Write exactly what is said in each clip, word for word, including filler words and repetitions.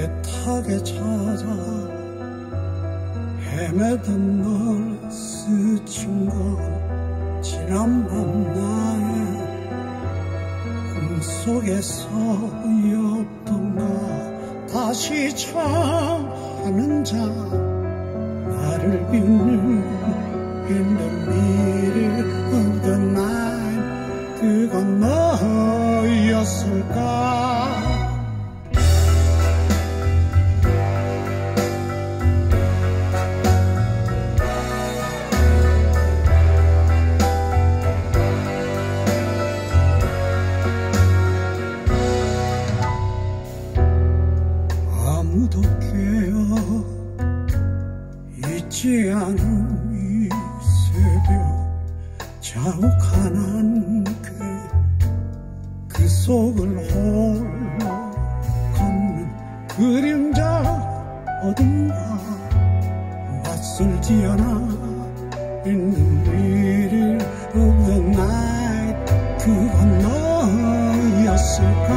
애타게 찾아 헤매던 널 스친 건 지난밤 나의 꿈속에서였던가. 다시 청하는 자 나를 비는 In the middle of the night 그건 너였을까. 아무도 깨어 있지 않은 이 새벽 자욱한 그, 그 속을 홀로 걷는 그림자 어딘가 낯설지 않아 In the middle of the night 그건 너였을까.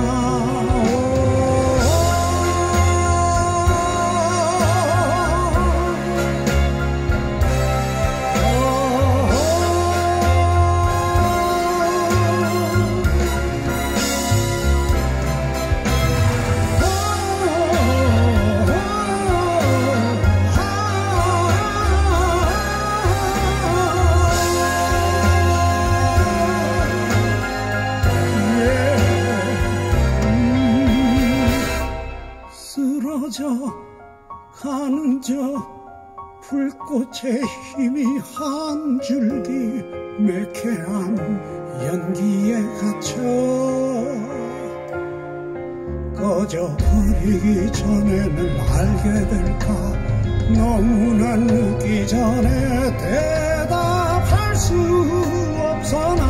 쓰러져 가는 저 불꽃의 힘이 한 줄기 매캐한 연기에 갇혀 꺼져버리기 전에는 알게 될까. 너무나 늦기 전에 대답할 수 없어.